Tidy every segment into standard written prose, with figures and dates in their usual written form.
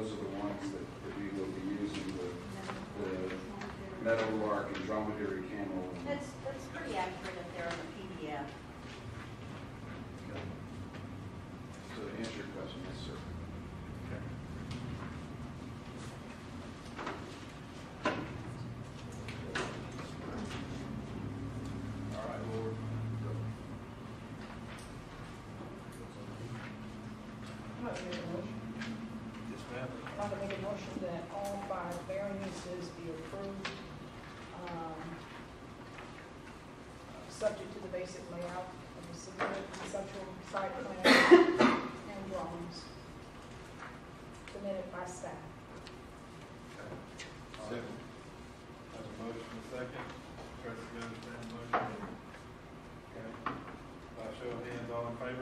those are the ones that we will be using, the meadowlark and dromedary camel. That's pretty accurate up there on the PDF. So to answer your question, yes, sir. All right, Lord. I'm not making a motion. Yes, ma'am. I'm not making a motion that all 5 variances be approved, subject to the basic layout of the submitted conceptual site plan and drawings submitted by staff. Second. Has a motion and a second. Trustee, you understand the motion? Okay. By show of hands, all in favor?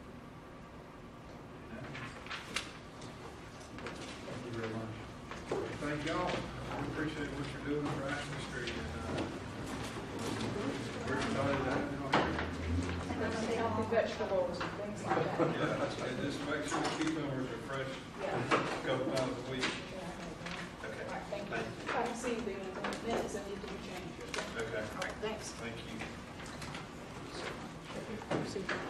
Unanimous. Thank you very much. Thank y'all. We appreciate what you're doing for Ashland Street. We're excited to have you on here. Healthy vegetables and things like that. Yeah, and just make sure the cucumbers are fresh Yeah. a couple times a week. Okay. All right, thank you. I can see the minutes that need to be changed. Okay. All right, thanks. Thank you. See you.